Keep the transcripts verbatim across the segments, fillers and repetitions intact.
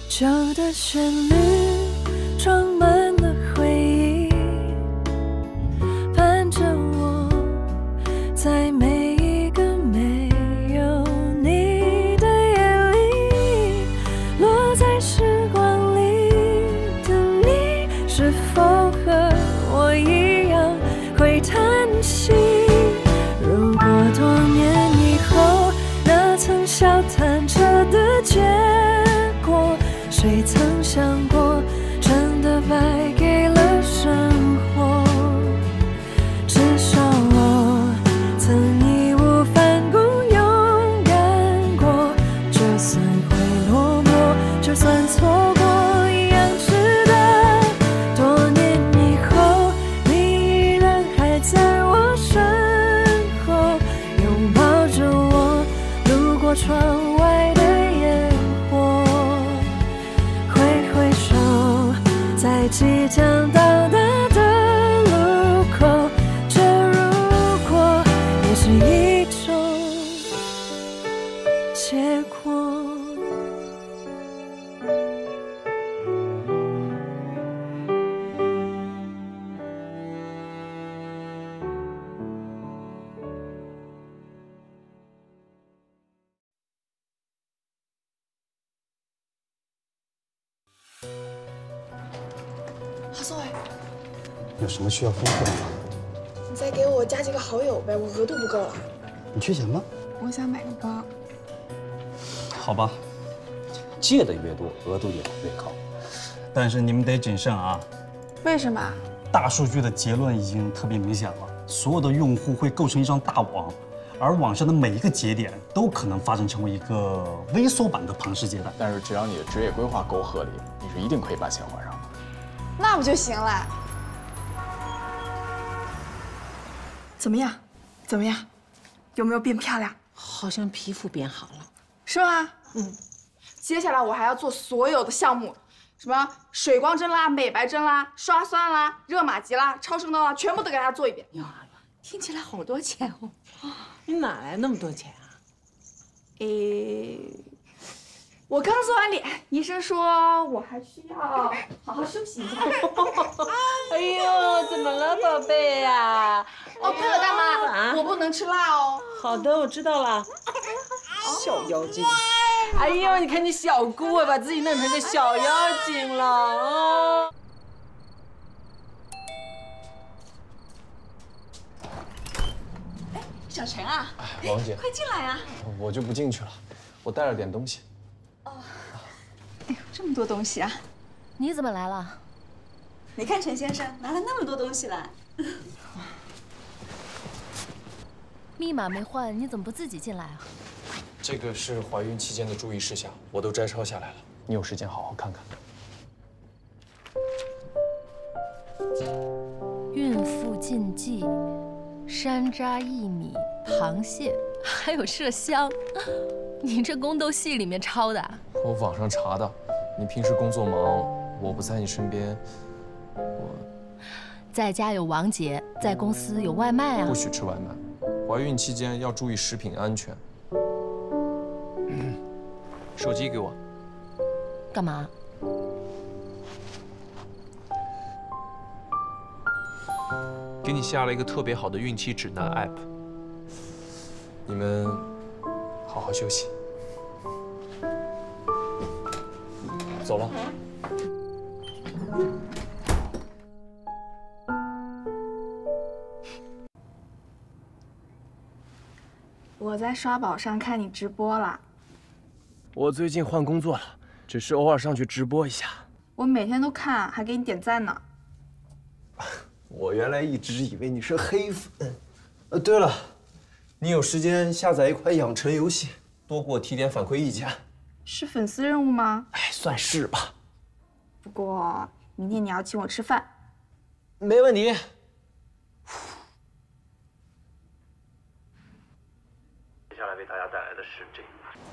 旧的旋律装满了回忆，伴着我，在每一个没有你的夜里，落在时光里的你，是否和我一样会叹息？如果多年以后，那曾笑谈着的结果，谁曾想过，真的败给了生活？至少我曾义无反顾勇敢过，就算会落寞，就算错过，一样值得。多年以后，你依然还在我身后，拥抱着我，路过窗外的烟火，挥挥手，在即将到达的路口，这如果也是一种结果。 郝松伟， 有什么需要吩咐的吗？ 你再给我加几个好友呗，我额度不够了。 你缺钱吗？ 我想买个包。 好吧，借的越多，额度也越高。但是你们得谨慎啊！ 为什么？ 大数据的结论已经特别明显了，所有的用户会构成一张大网，而网上的每一个节点都可能发展成为一个微缩版的庞氏借贷。 但是只要你的职业规划够合理，你是一定可以把钱还上的。 那不就行了？怎么样？怎么样？有没有变漂亮？ 好像皮肤变好了， 是吗？嗯。接下来我还要做所有的项目，什么水光针啦、美白针啦、刷酸啦、热玛吉啦、超声刀啦，全部都给他做一遍。 呀，听起来好多钱哦！你哪来那么多钱啊？ 诶，我刚做完脸，医生说我还需要好好休息一下。 哎呦，怎么了，宝贝呀？ 哦，对了，大妈，啊、我不能吃辣哦。 好的，我知道了。小妖精！哎呦，你看你小姑啊，把自己弄成个小妖精了啊！ 哎，小陈啊， 王姐， 快进来啊！ 我就不进去了，我带了点东西。 哦，哎呦，这么多东西啊！ 你怎么来了？ 你看陈先生拿了那么多东西来。 密码没换，你怎么不自己进来啊？ 这个是怀孕期间的注意事项，我都摘抄下来了。你有时间好好看看。 孕妇禁忌：山楂薏米、螃蟹，还有麝香。你这宫斗戏里面抄的？ 我网上查的。你平时工作忙，我不在你身边，我在家有王姐，在公司有外卖啊。 不许吃外卖。怀孕期间要注意食品安全。手机给我。 干嘛？ 给你下了一个特别好的孕期指南 app。 你们好好休息。走了。 我在刷宝上看你直播了。 我最近换工作了，只是偶尔上去直播一下。 我每天都看，还给你点赞呢。 我原来一直以为你是黑粉。呃，对了，你有时间下载一款养成游戏，多给我提点反馈意见。 是粉丝任务吗？ 哎，算是吧。 不过明天你要请我吃饭。 没问题。 接下来为大家带来的是这。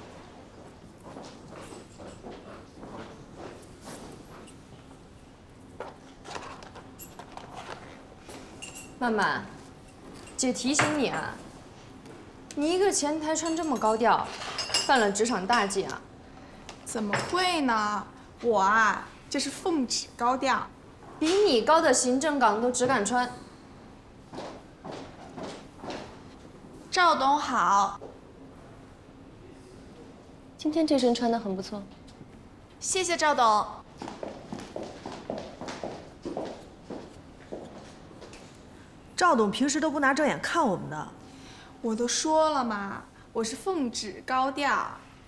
曼曼，姐提醒你啊，你一个前台穿这么高调，犯了职场大忌啊！ 怎么会呢？ 我啊，这是奉旨高调， 比你高的行政岗都只敢穿。 赵董好， 今天这身穿的很不错。 谢谢赵董。 赵董平时都不拿正眼看我们的。 我都说了嘛，我是奉旨高调。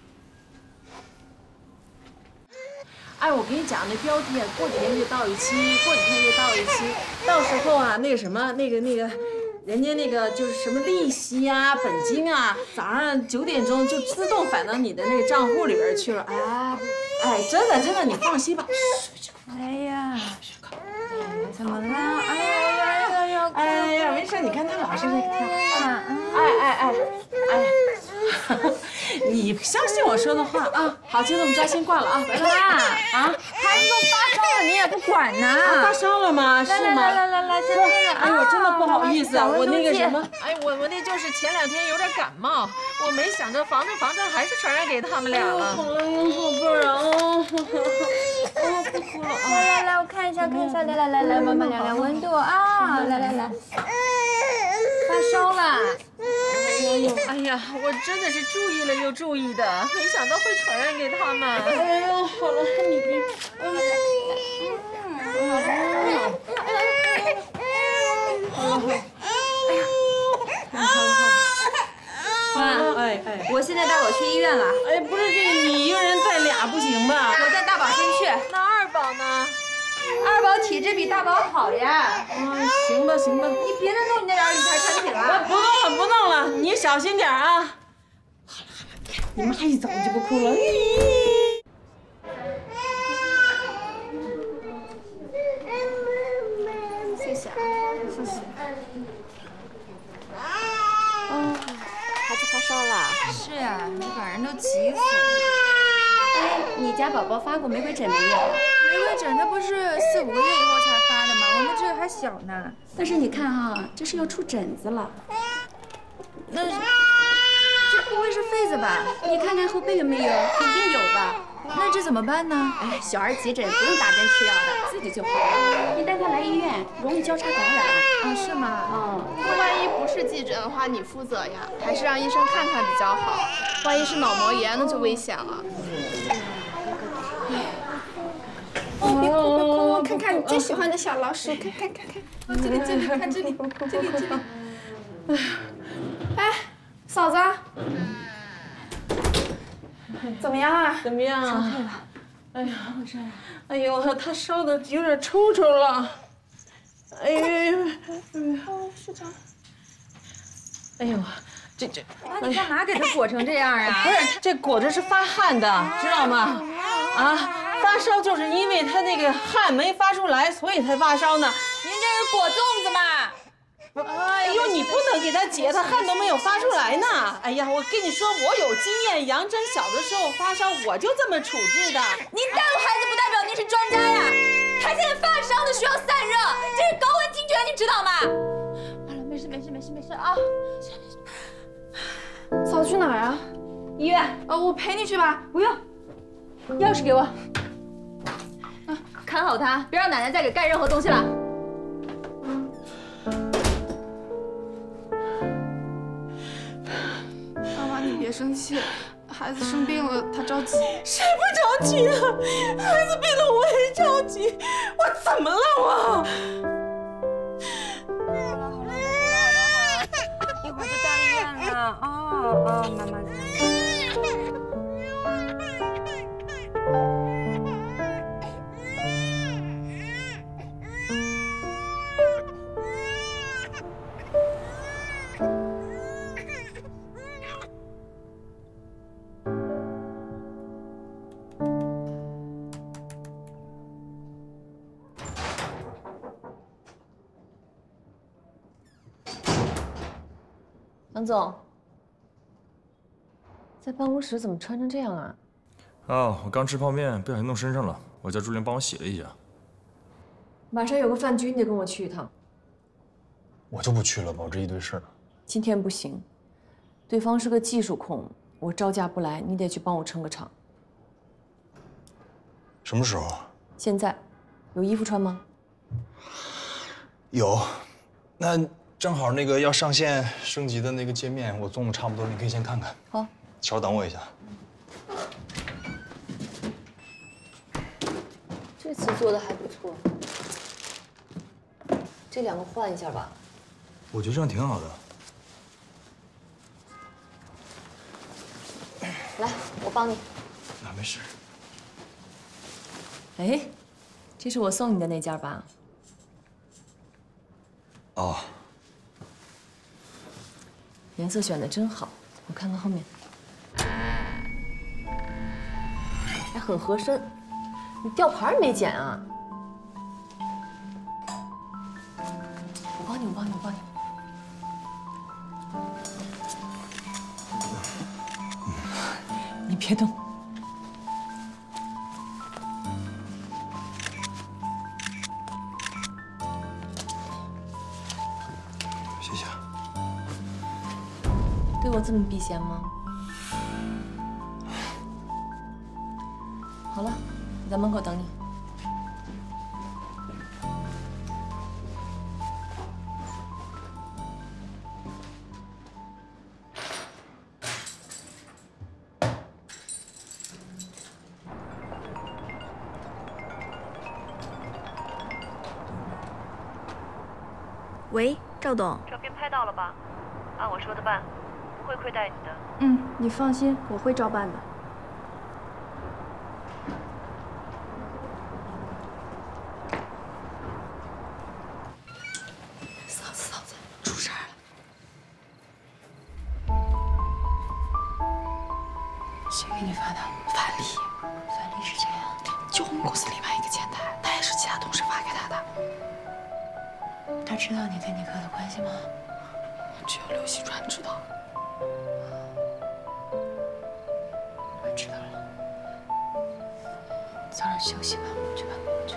哎，我跟你讲，那标题啊，过几天就到一期，过几天就到一期，到时候啊，那个什么，那个那个，人家那个就是什么利息啊、本金啊，早上九点钟就自动返到你的那个账户里边去了。哎，哎，真的真的，你放心吧。 哎呀，怎么了？哎呀呀呀呀！ 哎呀，没事，你看他老是那个跳。哎哎哎哎。你相信我说的话啊！好，就这么着，先挂了啊，拜拜啊！啊， 孩子都发烧了，你也不管呢？ 啊、发烧了吗？是吗？ 来来来来来，先那个。 哎呦，真的不好意思啊，我那个什么， 哎，我我那就是前两天有点感冒，我没想着防着防着还是传染给他们俩了。 好了，好不然哦，哦，不哭了啊！ 来来来，我看一下看一下，来来来来，妈妈量量温度啊！来来来，发烧了。 哎呀，我真的是注意了又注意的，没想到会传染给他们。 哎呦，好了，你别，嗯， 妈，哎哎，我现在带我去医院了。 哎，不是这个，你一个人带俩不行吧？ 我带大宝先去。 那二宝呢？ 二宝体质比大宝好呀。 嗯，行吧行吧， 你别再弄你那点理财产品了。 不弄了不弄了，你小心点啊。好了好了，你妈一走就不哭了。 谢谢啊，谢谢。 嗯， 孩子发烧了。 是呀，你把人都急死了。 哎，你家宝宝发过玫瑰疹没有？ 玫瑰疹它不是四五个月以后才发的吗？我们这个还小呢。 但是你看哈、啊，这是要出疹子了。 那这不会是痱子吧？ 你看看后背有没有？肯定有的。 那这怎么办呢？ 哎，小儿急疹不用打针吃药的，自己就好了。你带他来医院，容易交叉感染。 啊，是吗？ 嗯。 那万一不是急诊的话，你负责呀，还是让医生看看比较好。万一是脑膜炎，那就危险了。哦，别哭别哭，看看你最喜欢的小老鼠，看看看看，这里这里看这里，这里这里。哎，嫂子，怎么样啊？ 怎么样？ 烧退了。 哎呀，怎么回事？哎呦，他烧的有点抽抽了。哎呦， 哦，是这样。 哎呦，这这， 妈，你干嘛给他裹成这样啊？ 不是，这裹着是发汗的，知道吗？啊，发烧就是因为他那个汗没发出来，所以才发烧呢。 您这是裹粽子嘛？ 哎呦，你不能给他解，他汗都没有发出来呢。哎呀，我跟你说，我有经验，杨真小的时候发烧，我就这么处置的。 您带过孩子不代表您是专家呀。他现在发烧的需要散热，这是高温惊厥，你知道吗？好了，没事没事没事没事啊。 嫂子去哪儿啊？ 医院。 呃，我陪你去吧。 不用，钥匙给我。啊，看好他，别让奶奶再给盖任何东西了。 妈妈，你别生气，孩子生病了，他着急。 谁不着急啊？孩子病了，我也着急。我怎么了我？ 好了好了好了好了，一会儿就到医院了。哦哦，妈妈在。 杨总，在办公室怎么穿成这样啊？ 啊，我刚吃泡面，不小心弄身上了，我叫朱玲帮我洗了一下。 晚上有个饭局，你得跟我去一趟。 我就不去了，保着一堆事儿。 今天不行，对方是个技术控，我招架不来，你得去帮我撑个场。 什么时候？ 现在，有衣服穿吗？ 有，那正好那个要上线升级的那个界面，我做的差不多了，你可以先看看。 好， 稍等我一下。 这次做的还不错，这两个换一下吧。 我觉得这样挺好的。 来，我帮你。 那没事。 哎，这是我送你的那件吧？ 哦。 颜色选的真好，我看看后面，还很合身。你吊牌没剪啊？我帮你，我帮你，我帮你。你别动。 谢谢。 对我这么避嫌吗？好了，我在门口等你。 喂，赵董。 照片拍到了吧？按我说的办，不会亏待你的。 嗯，你放心，我会照办的。 嫂子，嫂子，出事儿了！谁给你发的？樊丽。樊丽是谁啊？就我们公司另外一个前台，她也是其他同事发给她的。他知道你跟你哥的关系吗？只有刘希川知道。我知道了。早点休息吧，去吧，去。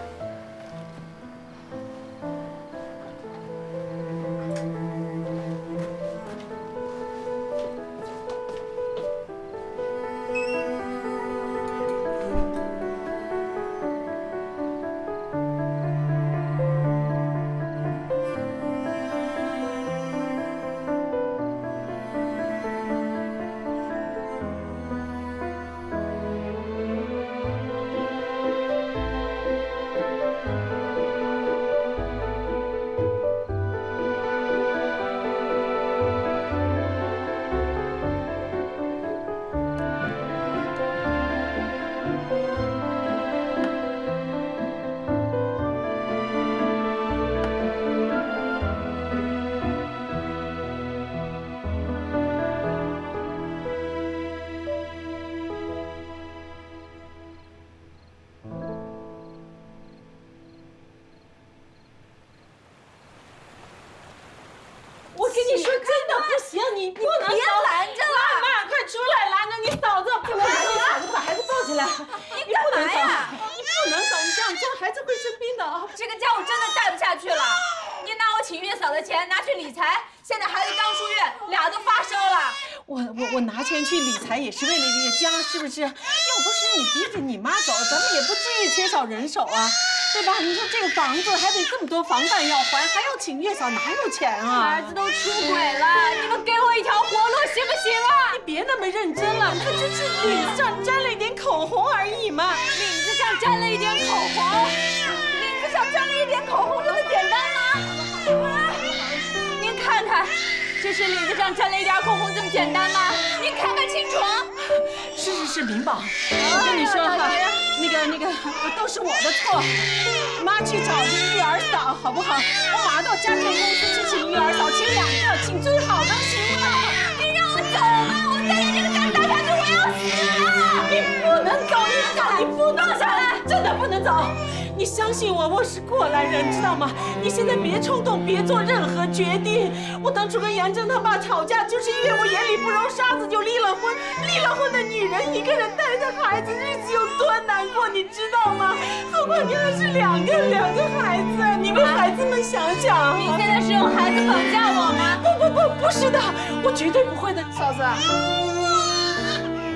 我跟你说，真的不行，你不能走！ 别拦着了！ 妈妈，快出来拦着你嫂子！不能拦你嫂子，把孩子抱起来！ 你干嘛呀？ 你不能走，你这样做孩子会生病的啊！ 这个家我真的带不下去了。你拿我请月嫂的钱拿去理财，现在孩子刚出院，俩都发烧了。 我我我拿钱去理财也是为了这个家，是不是？要不是你逼着你妈走，咱们也不至于缺少人手啊。对吧？你说这个房子还得这么多房贷要还，还要请月嫂，哪有钱啊？ 儿子都出轨了，你们给我一条活路行不行啊？ 你别那么认真了，他就是领子上沾了一点口红而已嘛。 领子上沾了一点口红，领子上沾了一点口红这么简单吗？您看看，这是领子上沾了一点口红这么简单吗？您看看清楚。 是是是，明宝，我跟你说哈，那个那个都是我的错。妈去找育儿嫂好不好？我马上到家政公司去请育儿嫂，请两个，请最好的，行吗？ 你让我走吧，我再在这个家待下去我要死了！ 你不能走，你走，你不能下来，真的不能走。你相信我，我是过来人，知道吗？你现在别冲动，别做任何决定。我当初跟杨正他爸吵架，就是因为我眼里不揉沙子就离了婚。离了婚的女人一个人带着孩子，日子有多难过，你知道吗？何况你还是两个两个孩子，你为孩子们想想。 你现在是用孩子绑架我吗？ 不不不，不是的，我绝对不会的， 嫂子。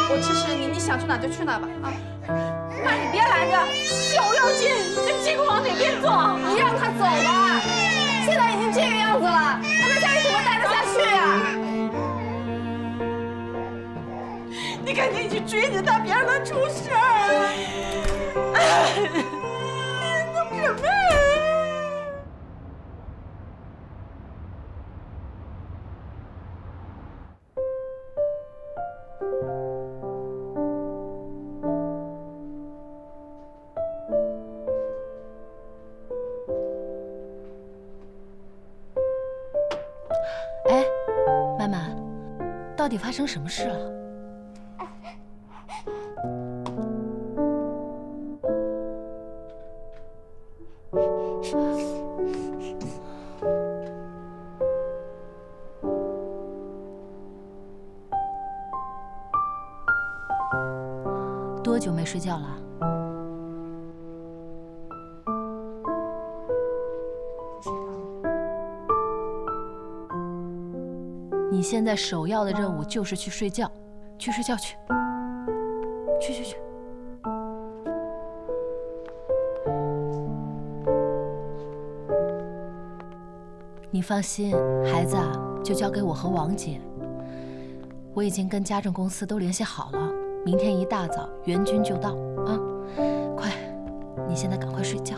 我支持你，你想去哪就去哪吧啊！妈，你别拦着，小妖精，这结果往哪边走？你让他走吧，现在已经这个样子了，他在家里怎么待得下去呀？你赶紧去追着他，别让他出事儿！弄什么呀？ 哎，妈妈，到底发生什么事了？多久没睡觉了？ 你现在首要的任务就是去睡觉，去睡觉去，去去去。你放心，孩子啊，就交给我和王姐。我已经跟家政公司都联系好了，明天一大早援军就到啊！快，你现在赶快睡觉。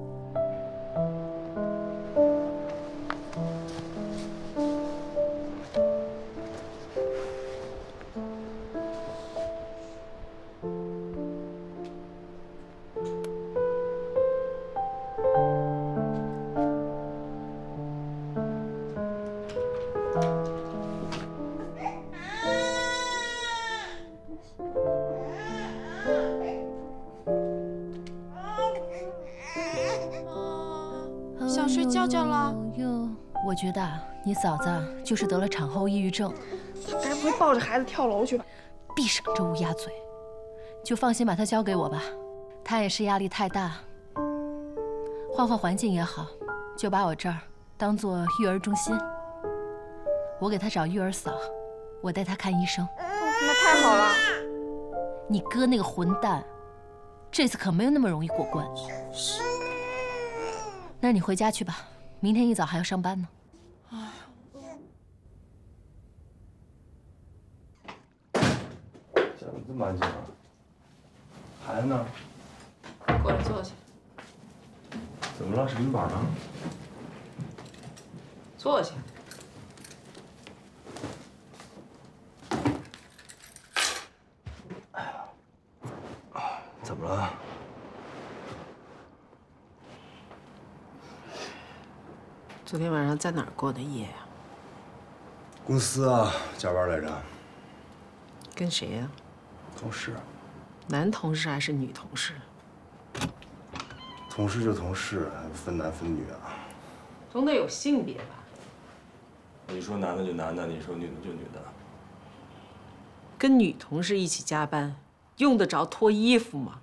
想睡觉觉了？ 哟，我觉得啊，你嫂子就是得了产后抑郁症。 她该不会抱着孩子跳楼去吧？ 闭上这乌鸦嘴，就放心把她交给我吧。她也是压力太大，换换环境也好，就把我这儿当做育儿中心。我给她找育儿嫂，我带她看医生。 那太好了。 你哥那个混蛋，这次可没有那么容易过关。 是。 那你回家去吧，明天一早还要上班呢。 想的这么安静啊？孩子呢？ 过来坐下。 怎么了？是拎板呢？ 坐下。 哎呀，怎么了？ 昨天晚上在哪儿过的夜呀？ 公司啊，加班来着。 跟谁呀？ 同事。 男同事还是女同事？ 同事就同事，还分男分女啊？ 总得有性别吧？ 你说男的就男的，你说女的就女的。 跟女同事一起加班，用得着脱衣服吗？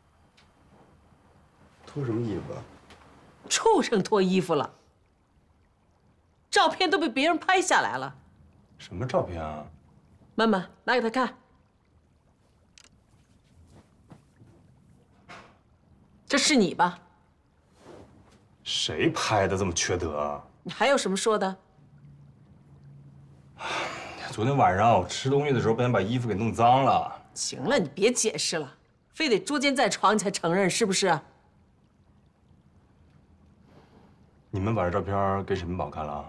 脱什么衣服啊？ 畜生脱衣服了。 照片都被别人拍下来了。 什么照片啊？ 曼曼，拿给他看。这是你吧？ 谁拍的这么缺德啊？ 你还有什么说的？ 昨天晚上我吃东西的时候，不小心把衣服给弄脏了。 行了，你别解释了，非得捉奸在床你才承认是不是？ 你们把这照片给沈文宝看了？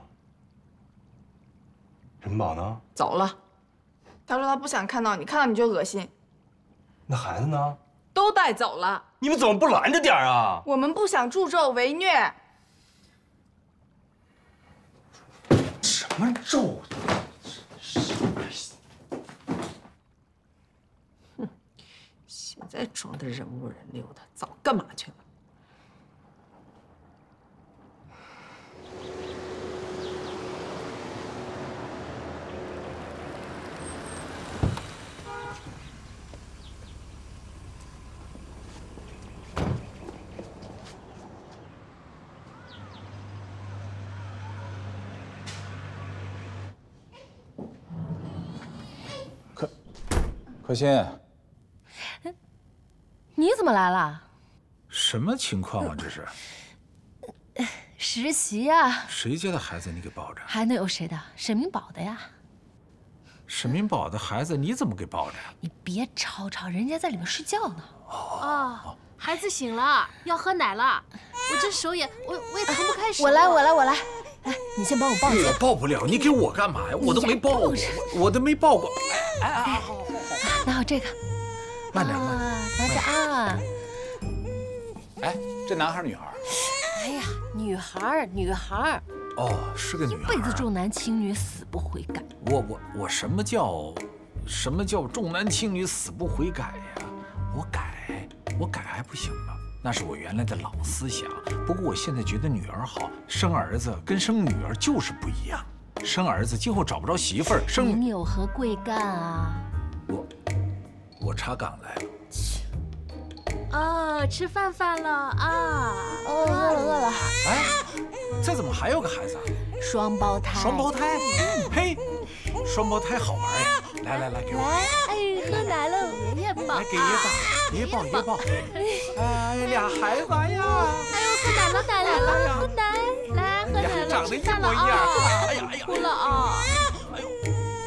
沈宝呢？ 走了。 他说他不想看到你，看到你就恶心。 那孩子呢？ 都带走了。 你们怎么不拦着点啊？ 我们不想助纣为虐。 什么纣？ 哼，现在装的人五人六的，早干嘛去了？ 可可心， 你怎么来了？ 什么情况啊？这是实习呀。 谁家的孩子你给抱着？ 还能有谁的？沈明宝的呀。 沈明宝的孩子你怎么给抱着呀？ 你别吵吵，人家在里面睡觉呢。 哦，孩子醒了，要喝奶了。我这手也我我也腾不开手。 我来，我来，我来。来，你先帮我抱着。 我抱不了，你给我干嘛呀？我都没抱过，我都没抱过。哎哎哎，好好好， 拿好这个。 慢点，慢点。 拿着啊。 哎，这男孩女孩？ 哎呀，女孩，女孩。 哦，是个女孩。 一辈子重男轻女，死不悔改。 我我我什么叫，什么叫重男轻女，死不悔改呀？我改，我改还不行吗？那是我原来的老思想。不过我现在觉得女儿好，生儿子跟生女儿就是不一样。生儿子今后找不着媳妇儿，生您有何贵干啊？ 我我查岗来了。 哦，吃饭饭了啊！ 哦，饿了饿了。 哎，这怎么还有个孩子啊？ 双胞胎。 双胞胎？嘿，双胞胎好玩呀！来来来，给我。 来，哎，喝奶了， 爷爷抱。 来，给爷抱，爷抱，爷抱。哎，俩孩子呀！ 哎呦，喝奶了，奶了，喝奶，来喝奶了， 长得一模一样。哎呀哎呀， 哭了啊！ 哎呦，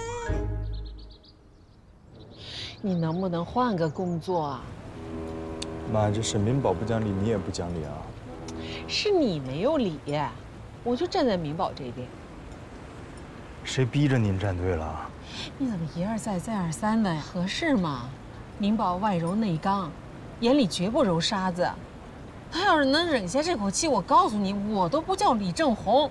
你能不能换个工作啊？ 妈，这沈明宝不讲理，你也不讲理啊！ 是你没有理，我就站在明宝这边。 谁逼着您站队了？ 你怎么一而再再而三的，合适吗？明宝外柔内刚，眼里绝不揉沙子。他要是能忍下这口气，我告诉你，我都不叫李正红。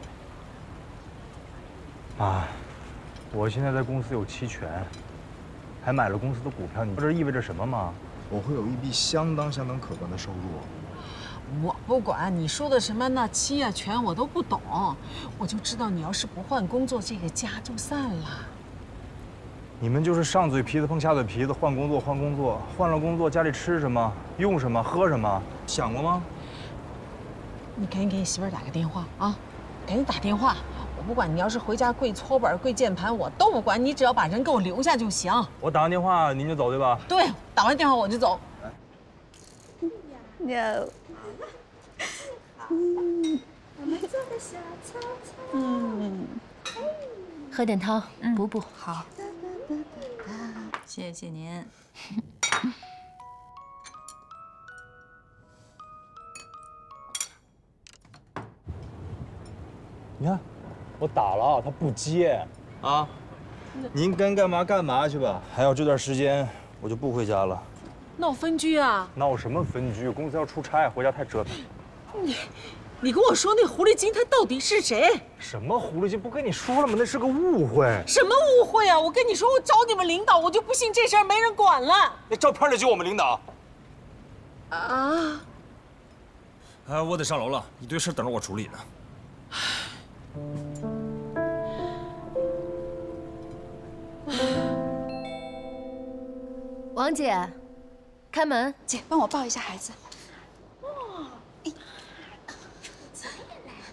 妈，我现在在公司有期权，还买了公司的股票，你知道这意味着什么吗？ 我会有一笔相当相当可观的收入。 我不管你说的什么那期啊权，我都不懂，我就知道你要是不换工作，这个家就散了。 你们就是上嘴皮子碰下嘴皮子，换工作换工作，换了工作家里吃什么、用什么、喝什么，想过吗？ 你赶紧给你媳妇儿打个电话啊，赶紧打电话。我不管你要是回家跪搓板、跪键盘，我都不管，你只要把人给我留下就行。 我打完电话您就走对吧？ 对，打完电话我就走。 No。嗯，我们做个小操操。嗯， 喝点汤，补补。 好，谢谢您。 你看，我打了，他不接啊。您该干嘛干嘛去吧。还有这段时间，我就不回家了。 闹分居啊？ 闹什么分居？公司要出差，回家太折腾。 你，你跟我说那狐狸精他到底是谁？ 什么狐狸精？不跟你说了吗？那是个误会。 什么误会啊？我跟你说，我找你们领导，我就不信这事儿没人管了。 那照片里就我们领导。 啊？ 哎，我得上楼了，一堆事等着我处理呢。 王姐，开门。 姐，帮我抱一下孩子。哇，哎， 怎么也来了？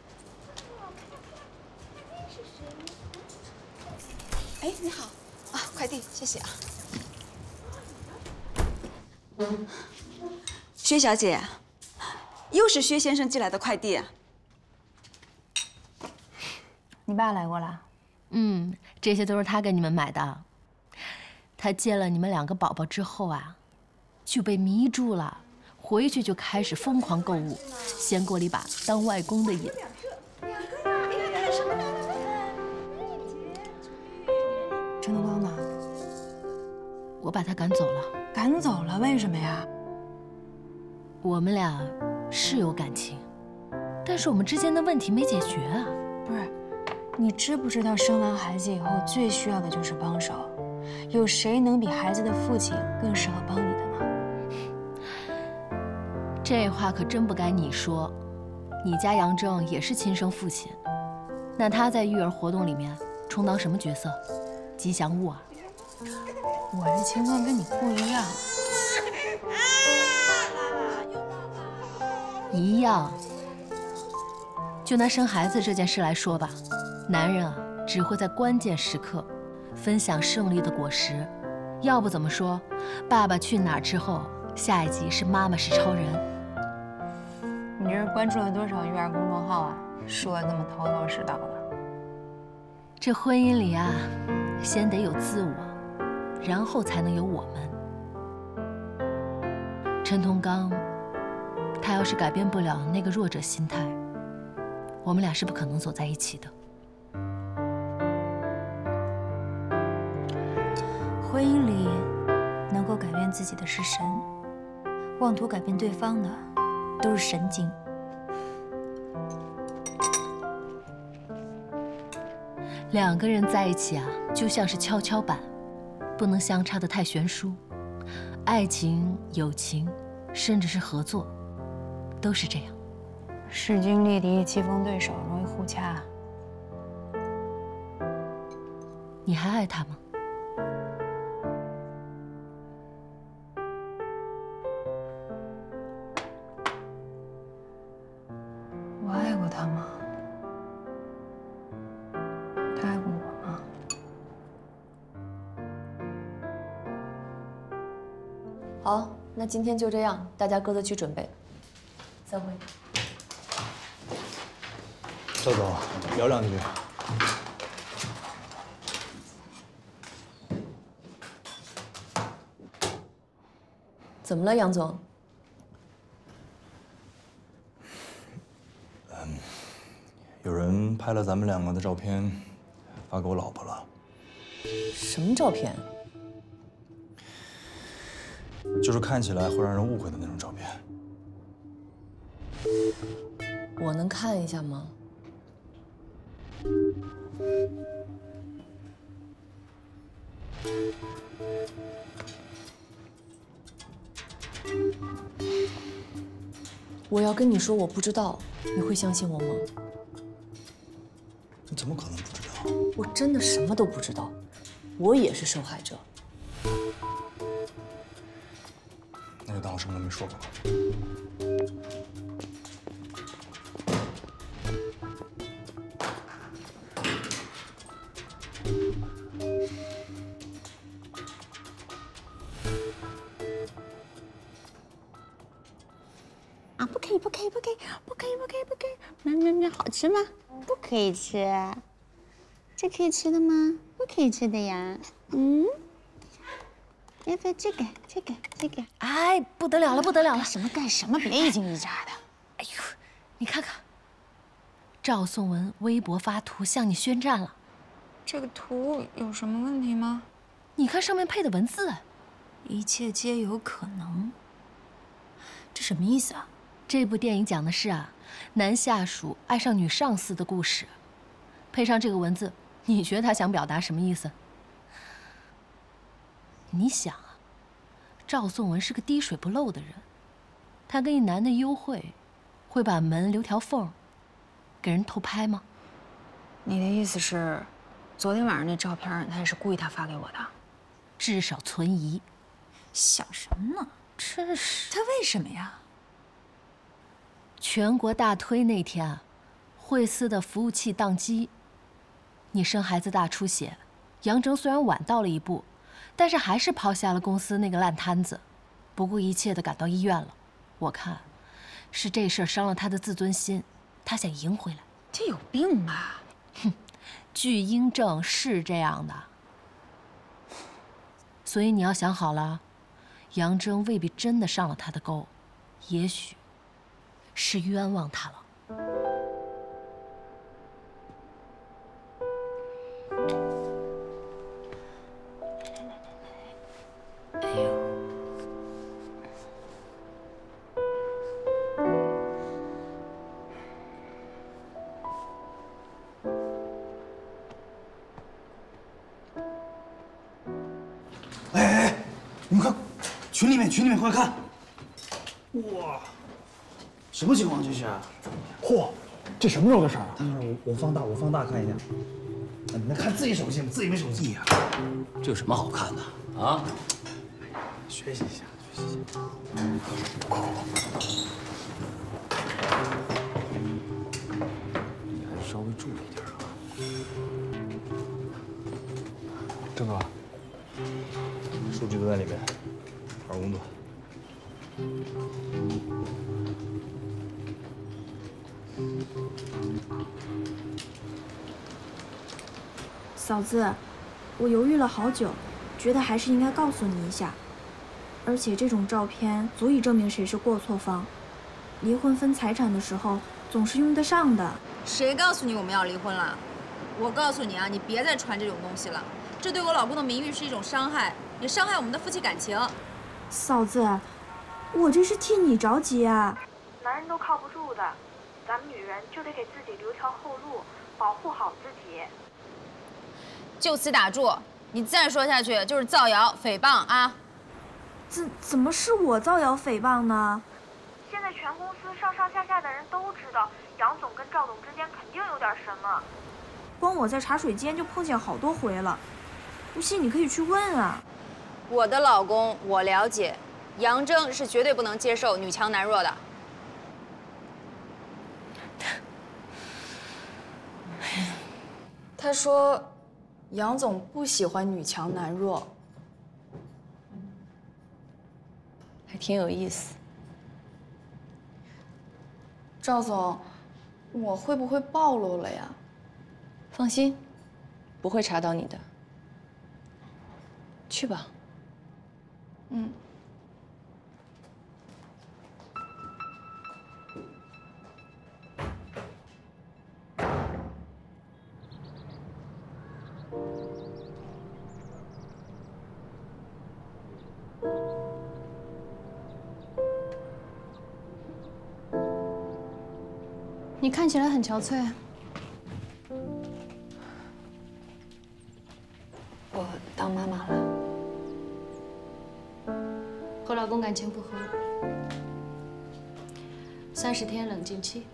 是谁？ 哎，你好，啊，快递，谢谢啊。薛小姐，又是薛先生寄来的快递。 你爸来过了？ 嗯，这些都是他给你们买的。他接了你们两个宝宝之后啊，就被迷住了，回去就开始疯狂购物，先过了一把当外公的瘾。 陈德光呢？ 我把他赶走了。 赶走了？为什么呀？ 我们俩是有感情，但是我们之间的问题没解决啊。 不是，你知不知道生完孩子以后最需要的就是帮手？有谁能比孩子的父亲更适合帮你的呢？ 这话可真不该你说。你家杨正也是亲生父亲，那他在育儿活动里面充当什么角色？吉祥物啊？ 我这情况跟你不一样。 一样。就拿生孩子这件事来说吧，男人啊，只会在关键时刻分享胜利的果实， 要不怎么说，《爸爸去哪儿》之后，下一集是妈妈是超人。 你这是关注了多少育儿公众号啊？说的那么头头是道的。 这婚姻里啊，先得有自我，然后才能有我们。陈同刚，他要是改变不了那个弱者心态，我们俩是不可能走在一起的。 婚姻里能够改变自己的是神，妄图改变对方的都是神经。 两个人在一起啊，就像是跷跷板，不能相差得太悬殊。爱情、友情，甚至是合作，都是这样。 势均力敌，棋逢对手，容易互掐。 你还爱他吗？ 我爱过他吗？他爱过我吗？ 好，那今天就这样，大家各自去准备。散会。 赵总，聊两句。 怎么了，杨总？ 嗯，有人拍了咱们两个的照片，发给我老婆了。 什么照片？ 就是看起来会让人误会的那种照片。 我能看一下吗？我要跟你说我不知道，你会相信我吗？ 你怎么可能不知道？ 我真的什么都不知道，我也是受害者。 那就当我什么都没说过吧。 啊，不可以，不可以，不可以，不可以，不可以，不可以！喵喵喵，好吃吗？不可以吃，这可以吃的吗？不可以吃的呀。嗯，要不要这个？这个，这个？ 哎，不得了了，不得了了！ 干什么干什么？别一惊一乍的。 哎呦，你看看，赵颂文微博发图向你宣战了。 这个图有什么问题吗？ 你看上面配的文字， 一切皆有可能。这什么意思啊？ 这部电影讲的是啊，男下属爱上女上司的故事，配上这个文字，你觉得他想表达什么意思？你想啊，赵颂文是个滴水不漏的人，他跟一男的幽会，会把门留条缝，给人偷拍吗？ 你的意思是，昨天晚上那照片，他也是故意他发给我的？ 至少存疑。 想什么呢？ 真是。 他为什么呀？ 全国大推那天啊，惠司的服务器宕机，你生孩子大出血，杨铮虽然晚到了一步，但是还是抛下了公司那个烂摊子，不顾一切的赶到医院了。我看，是这事儿伤了他的自尊心，他想赢回来。 这有病吧？ 哼，据英正是这样的。所以你要想好了，杨铮未必真的上了他的钩，也许是冤枉他了。 哎呦！ 哎哎哎，你们看，群里面群里面快看！哇，什么情况这是？ 嚯，这什么时候的事儿啊？ 等会儿我我放大我放大看一下。你们看自己手机吗？自己没手机呀？ 这有什么好看的啊？ 学习一下，学习一下。 快快快！你还是稍微注意点啊。 郑哥， 在里面，好好工作。 嫂子，我犹豫了好久，觉得还是应该告诉你一下。而且这种照片足以证明谁是过错方，离婚分财产的时候总是用得上的。 谁告诉你我们要离婚了？我告诉你啊，你别再传这种东西了，这对我老公的名誉是一种伤害，也伤害我们的夫妻感情。 嫂子，我这是替你着急啊。 男人都靠不住的，咱们女人就得给自己留条后路，保护好自己。 就此打住，你再说下去就是造谣诽谤啊！ 怎怎么是我造谣诽谤呢？ 现在全公司上上下下的人都知道，杨总跟赵总之间肯定有点什么。 光我在茶水间就碰见好多回了，不信你可以去问啊。 我的老公我了解，杨铮是绝对不能接受女强男弱的。 他说，杨总不喜欢女强男弱， 还挺有意思。 赵总，我会不会暴露了呀？ 放心，不会查到你的。去吧。 嗯。 你看起来很憔悴。 我当妈妈了， 和老公感情不和，三十天冷静期。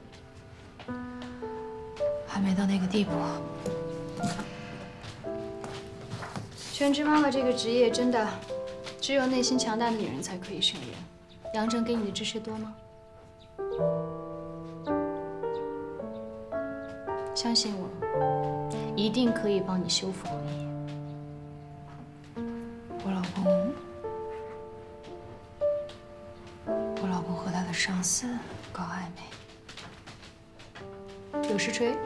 还没到那个地步。 全职妈妈这个职业真的只有内心强大的女人才可以胜任。杨铮给你的支持多吗？相信我，一定可以帮你修复婚姻。 我老公，我老公和他的上司搞暧昧， 有实锤？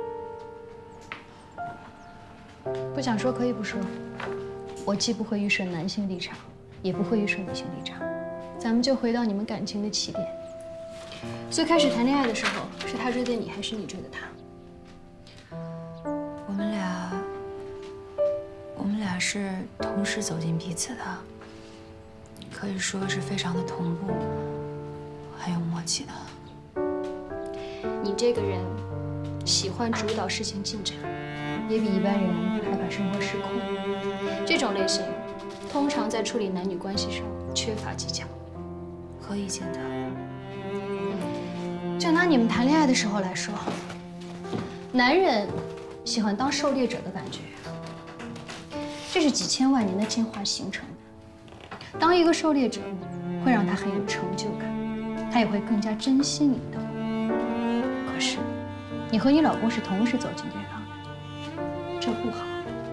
不想说可以不说。我既不会预设男性立场，也不会预设女性立场。咱们就回到你们感情的起点。最开始谈恋爱的时候，是他追的你，还是你追的他？ 我们俩，我们俩是同时走进彼此的，可以说是非常的同步，很有默契的。 你这个人喜欢主导事情进展，也比一般人害怕生活失控。这种类型，通常在处理男女关系上缺乏技巧。 何以见得？ 就拿你们谈恋爱的时候来说，男人喜欢当狩猎者的感觉，这是几千万年的进化形成的。当一个狩猎者，会让他很有成就感，他也会更加珍惜你的。可是，你和你老公是同时走进对方的，这不好。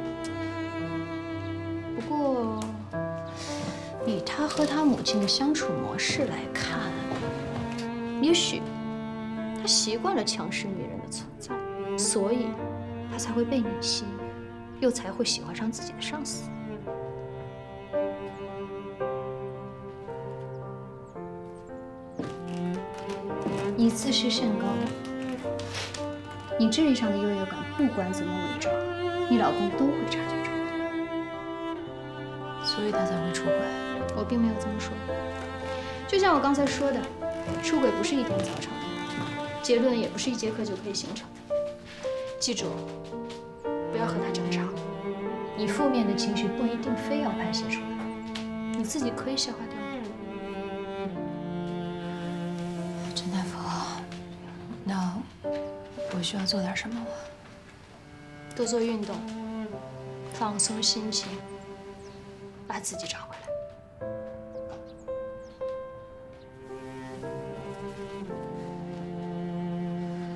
不过，以他和他母亲的相处模式来看，也许他习惯了强势女人的存在，所以他才会被你吸引，又才会喜欢上自己的上司。你自视甚高，你智力上的优越感，不管怎么伪装，你老公都会察觉出来， 所以他才会出轨。 我并没有这么说，就像我刚才说的，出轨不是一天造成的，结论也不是一节课就可以形成的。记住，不要和他争吵，你负面的情绪不一定非要排泄出来，你自己可以消化掉。 陈大夫，那我需要做点什么吗？ 多做运动，放松心情，把自己找回来。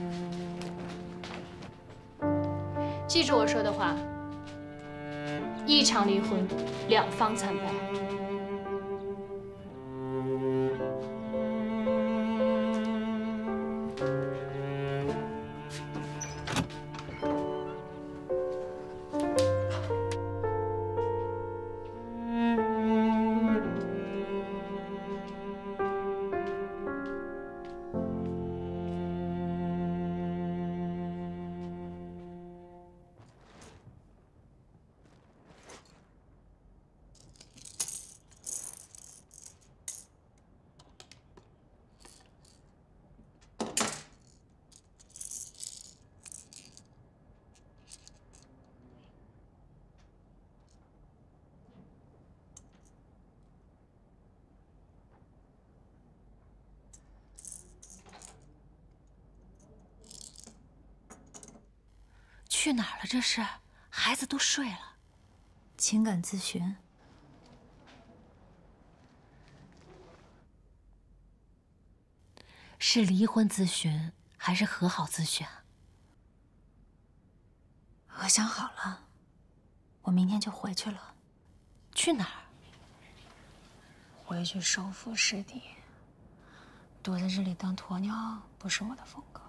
记住我说的话， 一场离婚，两方惨败。 去哪儿了？这是，孩子都睡了。 情感咨询。 是离婚咨询还是和好咨询啊？ 我想好了，我明天就回去了。 去哪儿？ 回去收复失地。躲在这里当鸵鸟不是我的风格。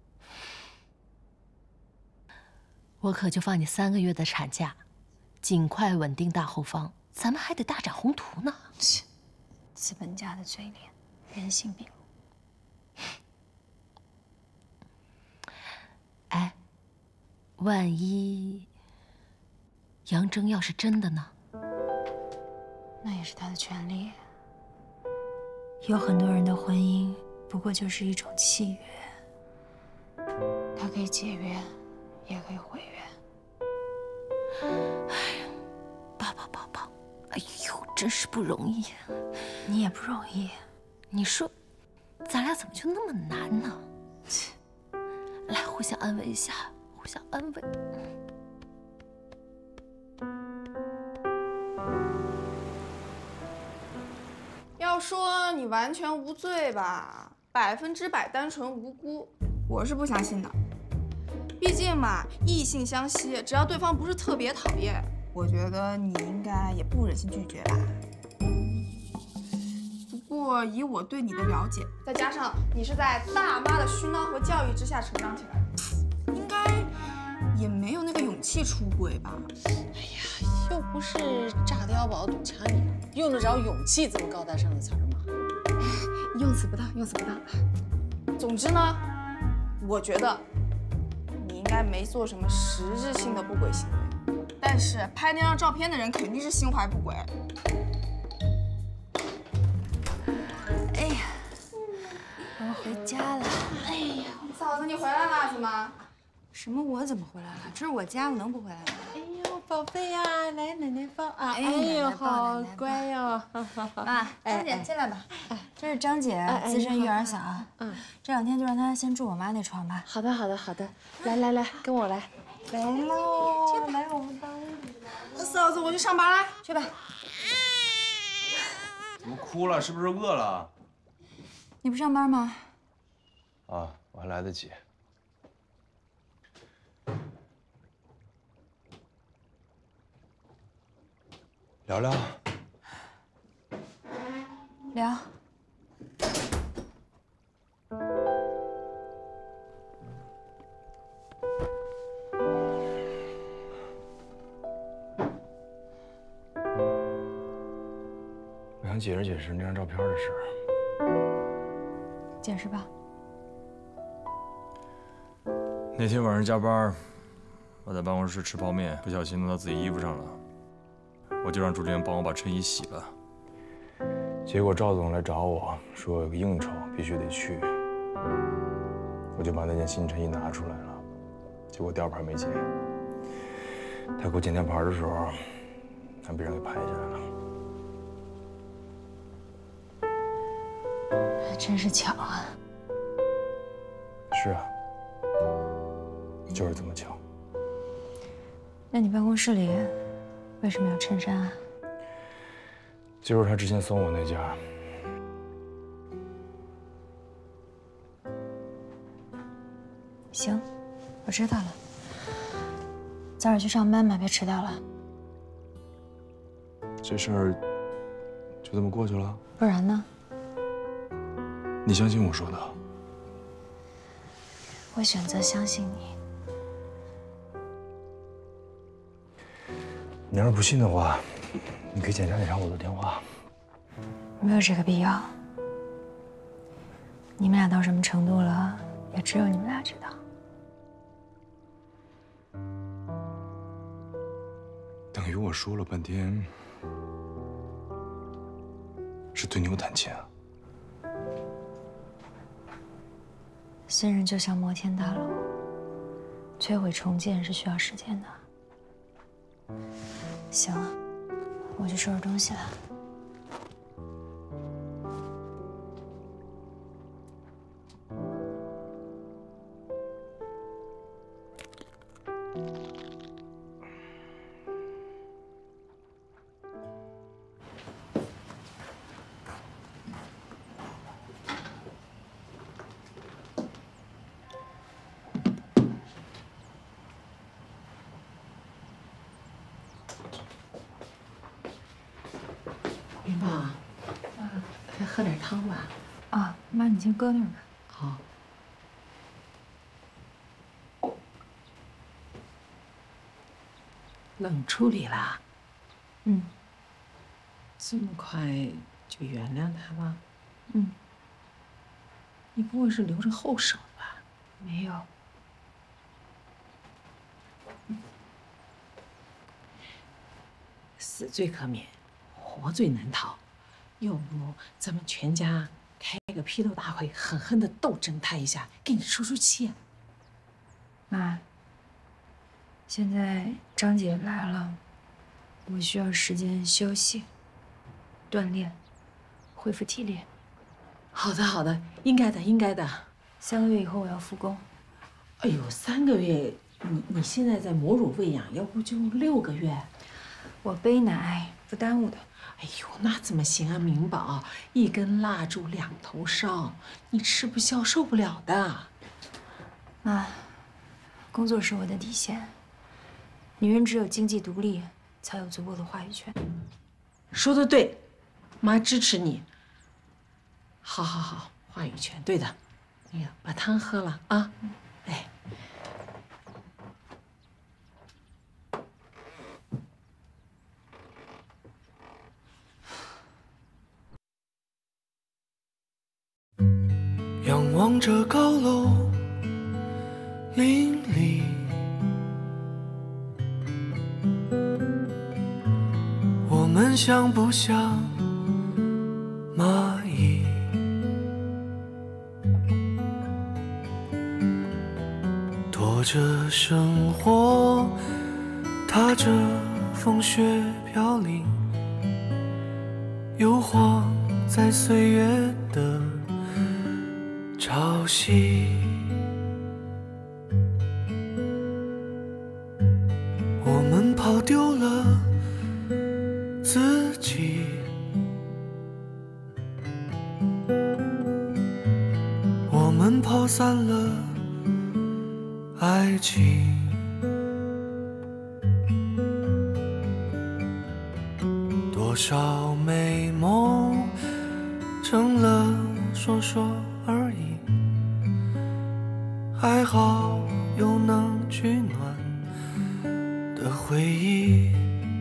我可就放你三个月的产假，尽快稳定大后方，咱们还得大展宏图呢。 切，资本家的嘴脸，人性毕露。 哎，万一杨铮要是真的呢？ 那也是他的权利。有很多人的婚姻不过就是一种契约，他可以解约，也可以毁约。 哎呀，抱抱抱抱！哎呦，真是不容易。 你也不容易。 你说，咱俩怎么就那么难呢？来，互相安慰一下，互相安慰。 要说你完全无罪吧，百分之百单纯无辜，我是不相信的。毕竟嘛，异性相吸，只要对方不是特别讨厌，我觉得你应该也不忍心拒绝吧。不过以我对你的了解，再加上你是在大妈的熏陶和教育之下成长起来的，应该也没有那个勇气出轨吧？ 哎呀，又不是炸碉堡堵墙你，用得着勇气这么高大上的词儿吗？ 用词不当，用词不当。总之呢，我觉得你应该没做什么实质性的不轨行为，但是拍那张照片的人肯定是心怀不轨。 哎呀，我要回家了。 哎呀，嫂子你回来了是吗？ 什么？我怎么回来了？这是我家，我能不回来吗？ 哎呦，宝贝呀，来奶奶抱啊！ 哎呦，好乖哟！ 妈，张姐进来吧。这是张姐，资深育儿嫂。嗯，这两天就让她先住我妈那床吧。 好的，好的，好的。来来来，跟我来。来喽，来我们当屋里。 嫂子，我去上班了， 去吧。 怎么哭了？是不是饿了？ 你不上班吗？ 啊，我还来得及。聊聊。 聊。 我想解释解释那张照片的事儿。 解释吧。 那天晚上加班，我在办公室吃泡面，不小心弄到自己衣服上了。我就让助理员帮我把衬衣洗了。 结果赵总来找我说有个应酬必须得去，我就把那件新衬衣拿出来了，结果吊牌没剪。他给我剪吊牌的时候，还被人给拍下来了。 还真是巧啊。 是啊，就是这么巧。 那你办公室里为什么有衬衫啊？ 就是他之前送我那件。 行，我知道了。早点去上班吧，别迟到了。 这事儿就这么过去了？ 不然呢？ 你相信我说的？ 我选择相信你。 你要是不信的话，你可以检查检查我的电话。 没有这个必要。你们俩到什么程度了，也只有你们俩知道。 等于我说了半天，是对牛弹琴啊？ 新人就像摩天大楼，摧毁重建是需要时间的。行了，我去收拾东西了。 云宝，啊，喝点汤吧。 啊，妈，你先搁那儿吧。 好。冷处理啦？ 嗯。 这么快就原谅他了？ 嗯。 你不会是留着后手吧？ 没有。 死罪可免，活罪难逃。要不咱们全家开个批斗大会，狠狠的斗争他一下，给你出出气啊！ 妈，现在张姐来了，我需要时间休息、锻炼、恢复体力。 好的，好的，应该的，应该的。 三个月以后我要复工。 哎呦，三个月，你你现在在母乳喂养，要不就六个月。 我背奶不耽误的。 哎呦，那怎么行啊，明宝，一根蜡烛两头烧，你吃不消，受不了的。 妈，工作是我的底线。女人只有经济独立，才有足够的话语权。 说的对，妈支持你。好好好，话语权对的。那个，把汤喝了啊。哎。 仰望着高楼林立，我们像不像蚂蚁？拖着生活，踏着风雪飘零，游晃在岁月的潮汐，我们跑丢了自己，我们跑散了爱情。多少美梦成了说说而已，还好有能取暖的回忆。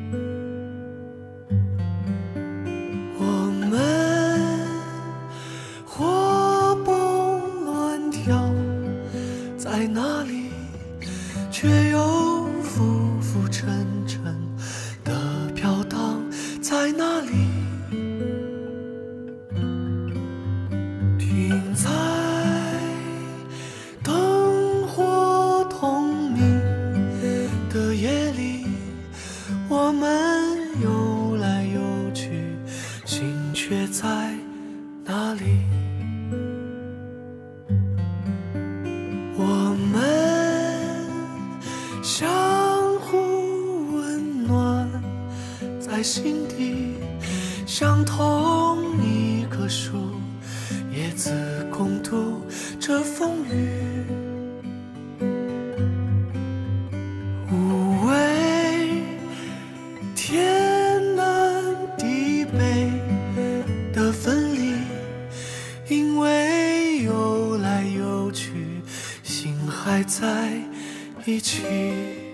我们活蹦乱跳在哪里，却又浮浮沉沉的飘荡在哪里？停在灯火通明的夜里，我们游来游去，心却在哪里？我们相互温暖在心底，像同一棵树，叶子共度这风雨。无畏天南还在一起。